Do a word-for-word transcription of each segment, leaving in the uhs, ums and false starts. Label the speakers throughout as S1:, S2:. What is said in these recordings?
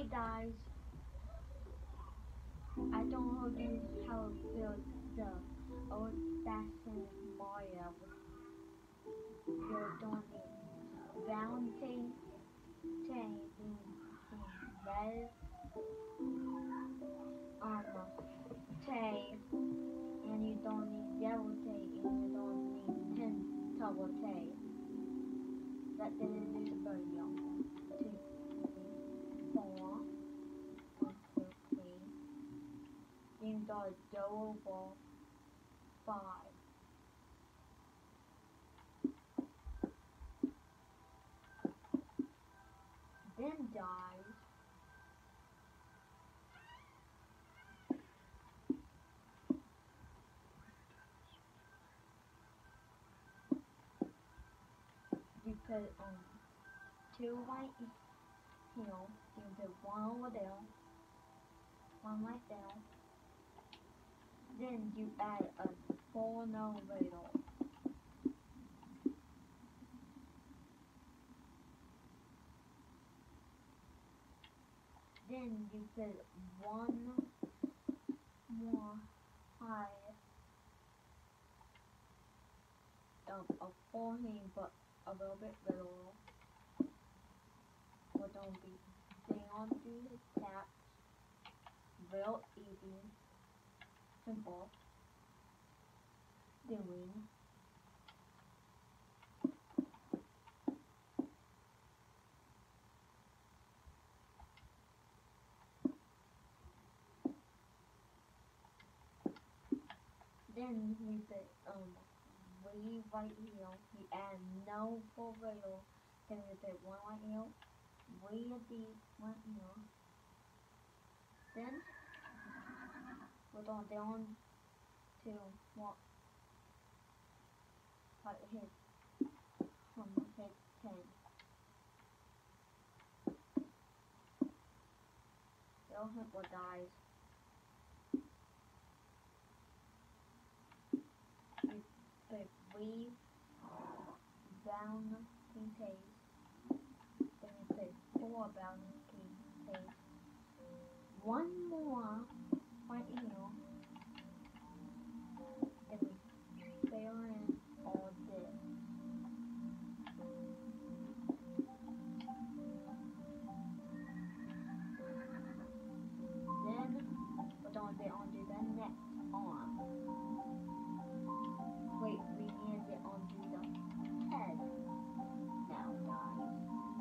S1: dies. I don't know this how it feels the old fashioned Mario. You're doing the bounty chain in, in red um tape, and you don't need yellow tape, and you don't need ten double tape. That didn't do the video. Two, three, four, one, two, three. You got double five. Then dies. You put um two right here. You put one over there, one right there. Then you add a four elevator. Then you put one more high, um, a forehead, but a little bit little. But don't be stay on through the tap. Real easy, simple, doing. Then you put um way right here. You add no full rail. Then you put one right here. Way deep one here. Then we're going down to what part hit from hit ten. It'll hit what dies. You put weave down king taste. Then you put four down king taste. One more right here. Then we fill in all this. Then we're going to undo the next arm. Wait, we need to undo the head now, guys.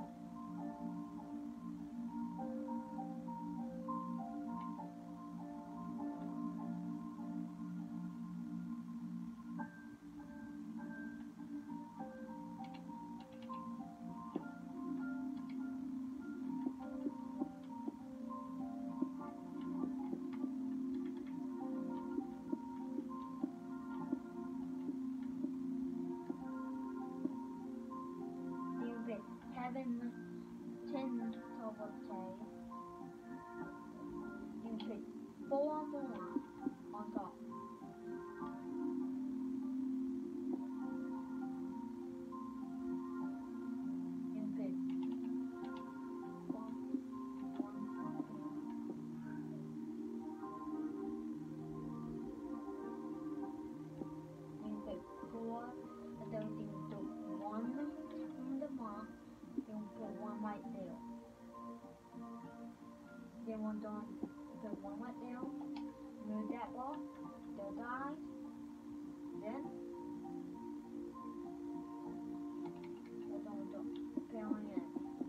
S1: Having ten double tape, you put four more on top. You put one, one, you put four, and then you do one on the mark. You put one right there. Then one done, put one right there. Move that ball. They'll die. Then we're going to fill in.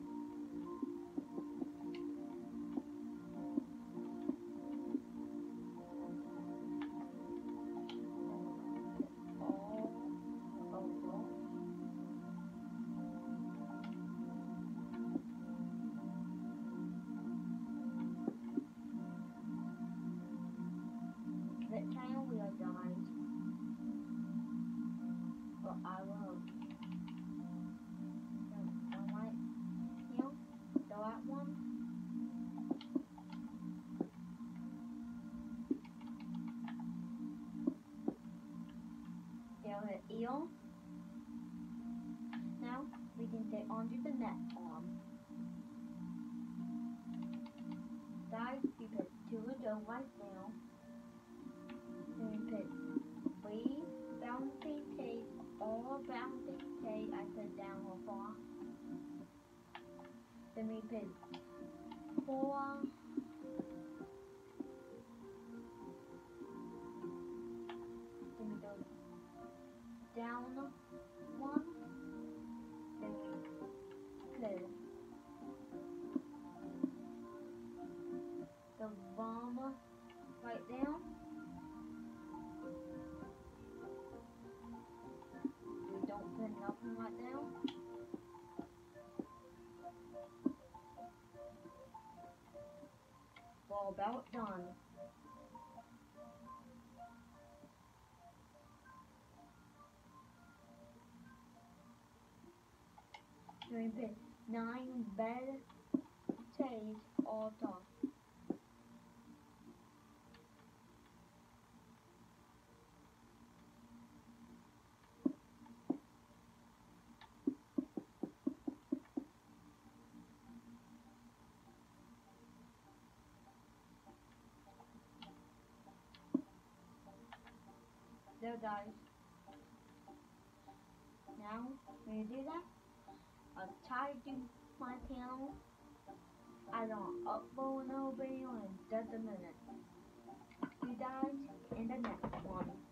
S1: All over. The tail wheel dies. down right now. Then we put three bouncy tape, all bouncy tape I put down so far. Then we put four then we go down one, then we close the bomb right there. We don't put nothing right now. We're about done. We put nine bed tape all top. There guys. Now when you do that, I'll try to my channel. I don't upload no video in just a minute. See you guys in the next one.